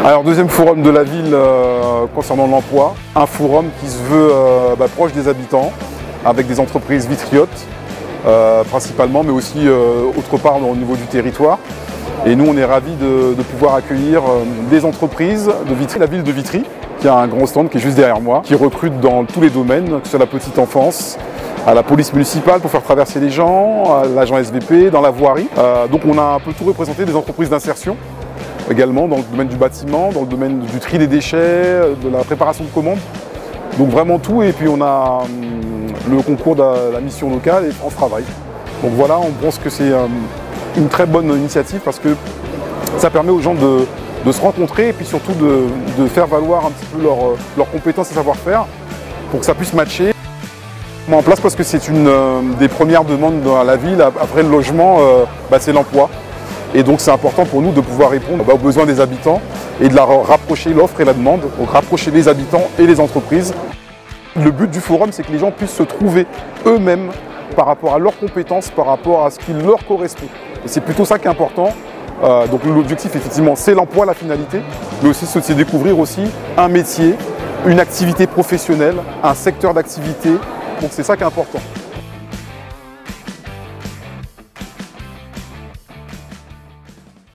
Alors deuxième forum de la ville concernant l'emploi, un forum qui se veut proche des habitants, avec des entreprises vitriotes principalement, mais aussi autre part au niveau du territoire. Et nous on est ravis de pouvoir accueillir des entreprises de Vitry, la ville de Vitry, qui a un grand stand qui est juste derrière moi, qui recrute dans tous les domaines, que ce soit la petite enfance, à la police municipale pour faire traverser les gens, à l'agent SVP, dans la voirie. Donc on a un peu tout représenté, des entreprises d'insertion également dans le domaine du bâtiment, dans le domaine du tri des déchets, de la préparation de commandes. Donc vraiment tout, et puis on a le concours de la mission locale et France Travail. Donc voilà, on pense que c'est une très bonne initiative parce que ça permet aux gens de se rencontrer et puis surtout de faire valoir un petit peu leurs compétences et savoir-faire pour que ça puisse matcher. On met en place parce que c'est une des premières demandes dans la ville, après le logement, c'est l'emploi. Et donc c'est important pour nous de pouvoir répondre aux besoins des habitants et de rapprocher l'offre et la demande, donc rapprocher les habitants et les entreprises. Le but du forum, c'est que les gens puissent se trouver eux-mêmes par rapport à leurs compétences, par rapport à ce qui leur correspond. Et c'est plutôt ça qui est important. Donc l'objectif, effectivement, c'est l'emploi, la finalité, mais aussi c'est découvrir aussi un métier, une activité professionnelle, un secteur d'activité. Donc c'est ça qui est important.